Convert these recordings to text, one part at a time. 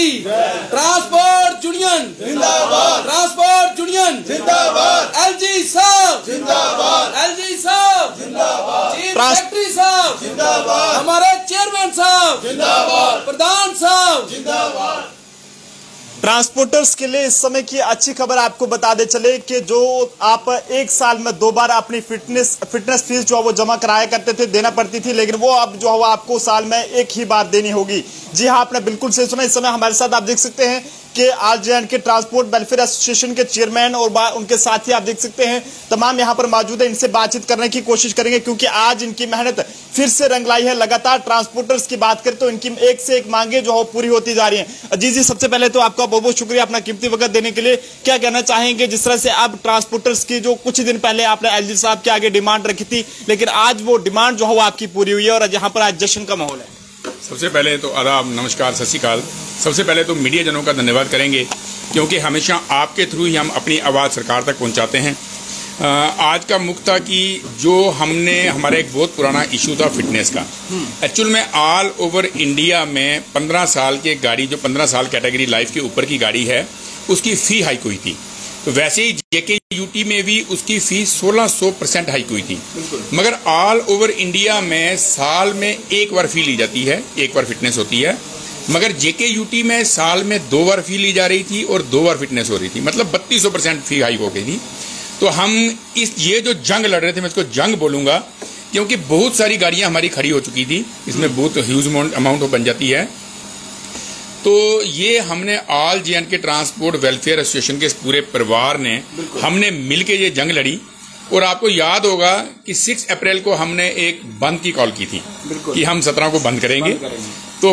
Transport union जिंदाबाद, transport union जिंदाबाद, LG साहब जिंदाबाद, एलजी साहब जिंदाबाद, चीफ सेक्रेटरी साहब जिंदाबाद, हमारे चेयरमैन साहब जिंदाबाद, प्रधान साहब जिंदाबाद। ट्रांसपोर्टर्स के लिए इस समय की अच्छी खबर आपको बता दे चले कि जो आप एक साल में 2 बार अपनी फिटनेस फीस जो है वो जमा कराया करते थे, देना पड़ती थी, लेकिन वो अब जो है वो आपको साल में एक ही बार देनी होगी। जी हाँ, आपने बिल्कुल सही सुना। इस समय हमारे साथ आप देख सकते हैं कि RJ&K ट्रांसपोर्ट वेलफेयर एसोसिएशन के चेयरमैन और उनके साथी आप देख सकते हैं तमाम यहाँ पर मौजूद है। इनसे बातचीत करने की कोशिश करेंगे क्योंकि आज इनकी मेहनत फिर से रंग लाई है। लगातार ट्रांसपोर्टर्स की बात करें तो इनकी एक से एक मांगे जो है पूरी होती जा रही है। जी, सबसे पहले तो आपका बहुत बहुत शुक्रिया अपना कीमती वक्त देने के लिए। क्या कहना चाहेंगे जिस तरह से अब ट्रांसपोर्टर्स की जो कुछ दिन पहले आपने LG साहब के आगे डिमांड रखी थी, लेकिन आज वो डिमांड जो है वो आपकी पूरी हुई है और यहाँ पर आज जश्न का माहौल है? सबसे पहले तो आदाब, नमस्कार, सत श्री अकाल। सबसे पहले तो मीडिया जनों का धन्यवाद करेंगे क्योंकि हमेशा आपके थ्रू ही हम अपनी आवाज़ सरकार तक पहुंचाते हैं। आज का मुख्य था कि जो हमारा एक बहुत पुराना इशू था फिटनेस का। एक्चुअल में ऑल ओवर इंडिया में 15 साल के गाड़ी, जो 15 साल कैटेगरी लाइफ के ऊपर की गाड़ी है, उसकी फ़ी हाइक हुई थी। तो वैसे ही JKUT में भी उसकी फीस 1600% हाइक हुई थी। मगर ऑल ओवर इंडिया में साल में एक बार फी ली जाती है, एक बार फिटनेस होती है। मगर JKUT में साल में 2 बार फी ली जा रही थी और 2 बार फिटनेस हो रही थी, मतलब 3200% फी हाइक हो गई थी। तो हम ये जो जंग लड़ रहे थे, मैं इसको जंग बोलूंगा क्योंकि बहुत सारी गाड़ियां हमारी खड़ी हो चुकी थी, इसमें बहुत ह्यूज अमाउंट बन जाती है। तो ये हमने all JK transport welfare association के इस पूरे परिवार ने हमने मिलके ये जंग लड़ी। और आपको याद होगा कि 6 अप्रैल को हमने एक बंद की कॉल की थी कि हम 17 को बंद करेंगे। तो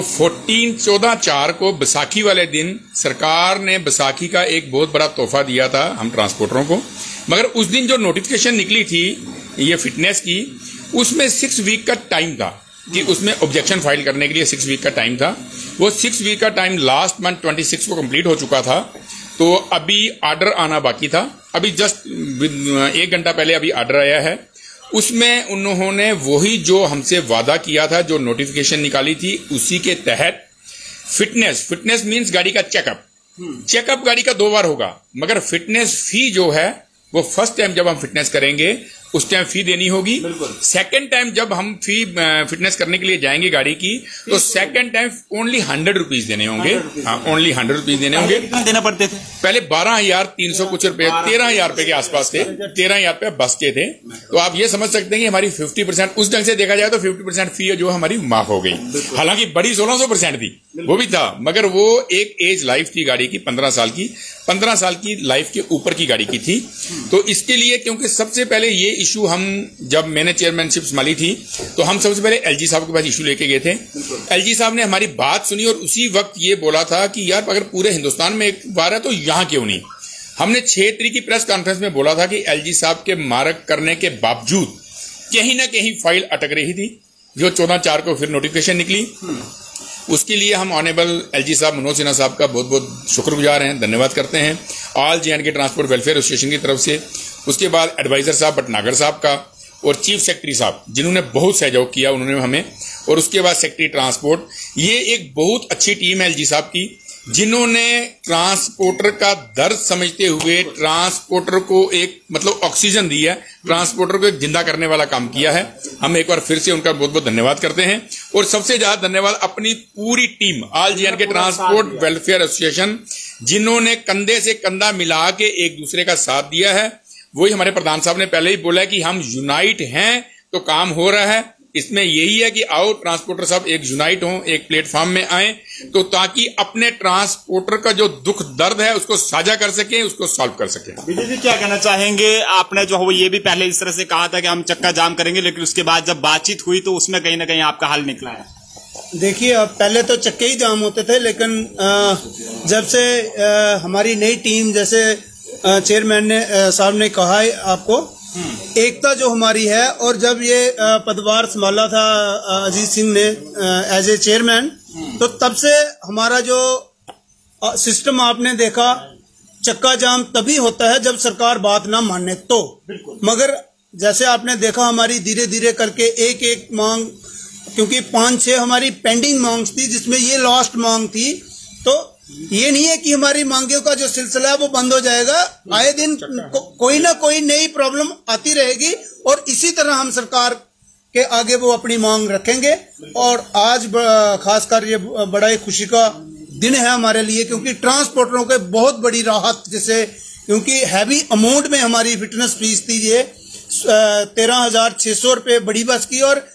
14 को बैसाखी वाले दिन सरकार ने बैसाखी का एक बहुत बड़ा तोहफा दिया था हम ट्रांसपोर्टरों को। मगर उस दिन जो नोटिफिकेशन निकली थी ये फिटनेस की, उसमें 6 वीक का टाइम था कि उसमें ऑब्जेक्शन फाइल करने के लिए 6 वीक का टाइम था। वो 6 वीक का टाइम लास्ट मंथ 26 को कंप्लीट हो चुका था। तो अभी ऑर्डर आना बाकी था। अभी जस्ट 1 घंटा पहले अभी ऑर्डर आया है। उसमें उन्होंने वही जो हमसे वादा किया था, जो नोटिफिकेशन निकाली थी, उसी के तहत फिटनेस मींस गाड़ी का चेकअप गाड़ी का 2 बार होगा। मगर फिटनेस फी जो है वो फर्स्ट टाइम जब हम फिटनेस करेंगे उस टाइम फी देनी होगी। सेकंड टाइम जब हम फिटनेस करने के लिए जाएंगे गाड़ी की, तो सेकंड टाइम ओनली 100 रुपीज देने होंगे। हाँ, ओनली 100 रुपीज देने होंगे। कितना देना पड़ते थे पहले? 12,300 कुछ रुपए, 13,000 रुपए के आसपास थे। 13,000 रुपए बस के थे। तो आप ये समझ सकते हैं कि हमारी 50% उस ढंग से देखा जाए तो 50% फी जो हमारी माफ हो गई। हालांकि बड़ी 1600% थी, वो भी था, मगर वो एक एज लाइफ थी गाड़ी की 15 साल की। 15 साल की लाइफ के ऊपर की गाड़ी की थी। तो इसके लिए, क्योंकि सबसे पहले ये इशू हम, जब मैंने चेयरमैनशिप संभाली थी तो हम सबसे पहले LG साहब के पास इशू लेके गए थे। LG साहब ने हमारी बात सुनी और उसी वक्त ये बोला था कि यार अगर पूरे हिंदुस्तान में एक बार है तो यहां क्यों नहीं। हमने 6 तारीख की प्रेस कॉन्फ्रेंस में बोला था कि LG साहब के मार्क करने के बावजूद कहीं ना कहीं फाइल अटक रही थी, जो 14/4 को फिर नोटिफिकेशन निकली। उसके लिए हम ऑनेबल LG साहब मनोज सिन्हा साहब का बहुत बहुत शुक्रगुजार हैं, धन्यवाद करते हैं all JK transport welfare association की तरफ से। उसके बाद एडवाइजर साहब भटनागर साहब का और चीफ सेक्रेटरी साहब, जिन्होंने बहुत सहयोग किया उन्होंने हमें, और उसके बाद सेक्रेटरी ट्रांसपोर्ट। ये एक बहुत अच्छी टीम है LG साहब की, जिन्होंने ट्रांसपोर्टर का दर्द समझते हुए ट्रांसपोर्टर को एक मतलब ऑक्सीजन दी है, ट्रांसपोर्टर को एक जिंदा करने वाला काम किया है। हम एक बार फिर से उनका बहुत बहुत धन्यवाद करते हैं। और सबसे ज्यादा धन्यवाद अपनी पूरी team all JK transport welfare association, जिन्होंने कंधे से कंधा मिला के एक दूसरे का साथ दिया है। वही हमारे प्रधान साहब ने पहले ही बोला है कि हम यूनाइट हैं तो काम हो रहा है। इसमें यही है कि आओ ट्रांसपोर्टर सब एक यूनाइट हों, एक प्लेटफॉर्म में आए, तो ताकि अपने ट्रांसपोर्टर का जो दुख दर्द है उसको साझा कर सकें, उसको सॉल्व कर सकें। विजय जी, क्या कहना चाहेंगे? आपने जो है ये भी पहले इस तरह से कहा था कि हम चक्का जाम करेंगे, लेकिन उसके बाद जब बातचीत हुई तो उसमें कहीं ना कहीं आपका हल निकला है। देखिए, पहले तो चक्के ही जाम होते थे, लेकिन जब से हमारी नई टीम, जैसे चेयरमैन ने साहब ने कहा है आपको, एकता जो हमारी है, और जब ये पदभार संभाला था अजीत सिंह ने एज ए चेयरमैन, तो तब से हमारा जो सिस्टम आपने देखा, चक्का जाम तभी होता है जब सरकार बात ना माने तो। मगर जैसे आपने देखा हमारी धीरे धीरे करके एक एक मांग, क्योंकि 5-6 हमारी पेंडिंग मांग थी, जिसमें ये लास्ट मांग थी, तो ये नहीं है कि हमारी मांगों का जो सिलसिला है वो बंद हो जाएगा। आए दिन कोई ना कोई नई प्रॉब्लम आती रहेगी और इसी तरह हम सरकार के आगे वो अपनी मांग रखेंगे। और आज खासकर ये बड़ा ही खुशी का दिन है हमारे लिए, क्योंकि ट्रांसपोर्टरों के बहुत बड़ी राहत, जैसे क्योंकि हैवी अमाउंट में हमारी फिटनेस फीस थी ये 13,600 रुपये बड़ी बस की और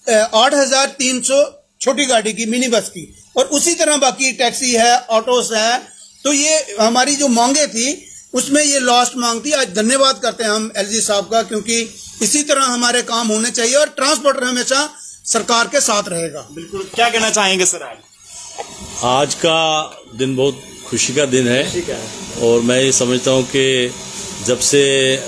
8,300 छोटी गाड़ी की, मिनी बस की, और उसी तरह बाकी टैक्सी है, ऑटोस है। तो ये हमारी जो मांगे थी उसमें ये लास्ट मांग थी। आज धन्यवाद करते हैं हम एलजी साहब का, क्योंकि इसी तरह हमारे काम होने चाहिए और ट्रांसपोर्टर हमेशा सरकार के साथ रहेगा। बिल्कुल, क्या कहना चाहेंगे सर? आज का दिन बहुत खुशी का दिन है और मैं ये समझता हूँ कि जब से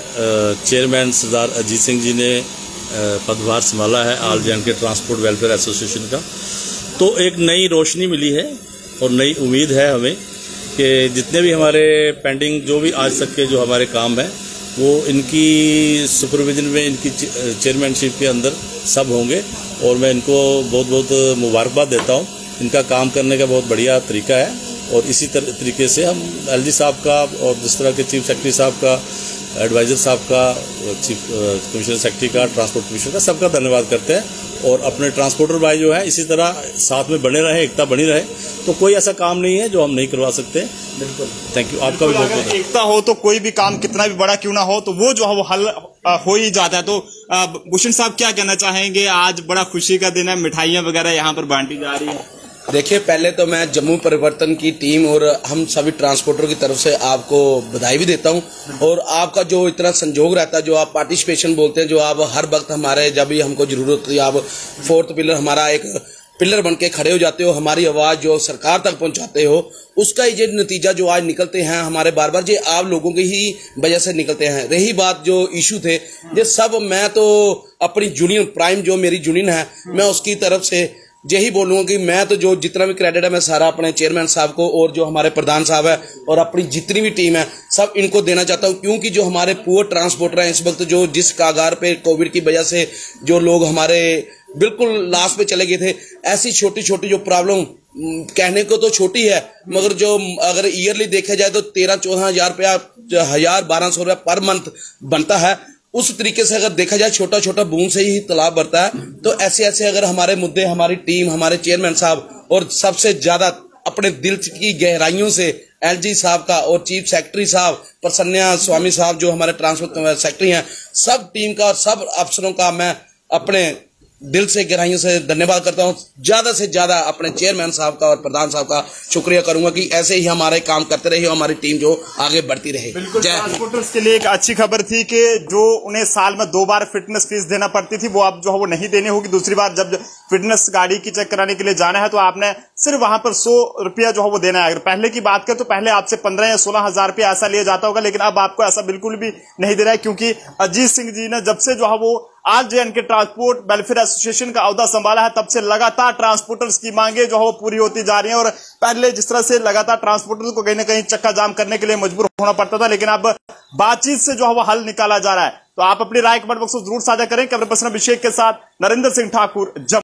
चेयरमैन सरदार अजीत सिंह जी ने पदभार संभाला है all J and K transport welfare association का, तो एक नई रोशनी मिली है और नई उम्मीद है हमें कि जितने भी हमारे पेंडिंग जो भी आज तक के जो हमारे काम हैं वो इनकी सुपरविजन में, इनकी चेयरमैनशिप के अंदर सब होंगे। और मैं इनको बहुत बहुत मुबारकबाद देता हूँ। इनका काम करने का बहुत बढ़िया तरीका है और इसी तरीके से हम एलजी साहब का और जिस तरह के चीफ सेक्रेटरी साहब का, एडवाइज़र साहब का, चीफ कमिश्नर सेक्रेटरी का, ट्रांसपोर्ट कमिश्नर का, सबका धन्यवाद करते हैं। और अपने ट्रांसपोर्टर भाई जो है इसी तरह साथ में बने रहे, एकता बनी रहे, तो कोई ऐसा काम नहीं है जो हम नहीं करवा सकते। बिल्कुल, थैंक यू। आपका भी बहुत बहुत एकता हो तो कोई भी काम कितना भी बड़ा क्यों ना हो तो वो जो है वो हल हो ही जाता है। तो भूषण साहब क्या कहना चाहेंगे? आज बड़ा खुशी का दिन है, मिठाइयाँ वगैरह यहाँ पर बांटी जा रही है। देखिए, पहले तो मैं जम्मू परिवर्तन की टीम और हम सभी ट्रांसपोर्टर की तरफ से आपको बधाई भी देता हूं। और आपका जो इतना संजोग रहता है, जो आप पार्टिसिपेशन बोलते हैं, जो आप हर वक्त हमारे जब भी हमको जरूरत होती है आप फोर्थ पिलर, हमारा एक पिलर बन के खड़े हो जाते हो, हमारी आवाज़ जो सरकार तक पहुंचाते हो, उसका ये नतीजा जो आज निकलते हैं हमारे बार बार, ये आप लोगों की ही वजह से निकलते हैं। रही बात जो इशू थे, ये सब मैं तो अपनी यूनियन प्राइम जो मेरी यूनियन है, मैं उसकी तरफ से यही बोलूँगा कि मैं तो जो जितना भी क्रेडिट है मैं सारा अपने चेयरमैन साहब को और जो हमारे प्रधान साहब है और अपनी जितनी भी टीम है सब इनको देना चाहता हूँ। क्योंकि जो हमारे पुअर ट्रांसपोर्टर हैं इस वक्त, जो जिस कागार पे कोविड की वजह से जो लोग हमारे बिल्कुल लास्ट पे चले गए थे, ऐसी छोटी छोटी जो प्रॉब्लम कहने को तो छोटी है, मगर जो अगर ईयरली देखा जाए तो 13-14 हज़ार रुपया, 1,000-1,200 रुपया पर मंथ बनता है। उस तरीके से अगर देखा जाए छोटा छोटा बूंद से ही तालाब भरता है। तो ऐसे ऐसे अगर हमारे मुद्दे, हमारी टीम, हमारे चेयरमैन साहब और सबसे ज्यादा अपने दिल की गहराइयों से एलजी साहब का और चीफ सेक्रेटरी साहब प्रसन्ना स्वामी साहब जो हमारे ट्रांसपोर्ट सेक्रेटरी हैं, सब टीम का और सब अफसरों का मैं अपने दिल से गहराइयों से धन्यवाद करता हूँ। ज्यादा से ज्यादा अपने चेयरमैन साहब का और प्रधान साहब का शुक्रिया करूंगा कि ऐसे ही हमारे काम करते रहे और हमारी टीम जो आगे बढ़ती रहे। बिल्कुल, ट्रांसपोर्टर्स के लिए एक अच्छी खबर थी कि जो उन्हें साल में 2 बार फिटनेस फीस देना पड़ती थी वो अब जो है वो नहीं देनी होगी। दूसरी बार जब फिटनेस गाड़ी की चेक कराने के लिए जाना है तो आपने सिर्फ वहां पर 100 रुपया जो है वो देना है। अगर पहले की बात करें तो पहले आपसे 15 या 16 हज़ार रुपया ऐसा लिया जाता होगा, लेकिन अब आपको ऐसा बिल्कुल भी नहीं दे रहा है, क्योंकि अजीत सिंह जी ने जब से जो है वो all J and K transport welfare association का अहदा संभाला है, तब से लगातार ट्रांसपोर्टर्स की मांगे जो है वो पूरी होती जा रही हैं। और पहले जिस तरह से लगातार ट्रांसपोर्टर्स को कहीं ना कहीं चक्का जाम करने के लिए मजबूर होना पड़ता था, लेकिन अब बातचीत से जो है वो हल निकाला जा रहा है। तो आप अपनी राय कमेंट बॉक्स में जरूर साझा करें। कैमरा पर्सन अभिषेक के साथ नरेंद्र सिंह ठाकुर।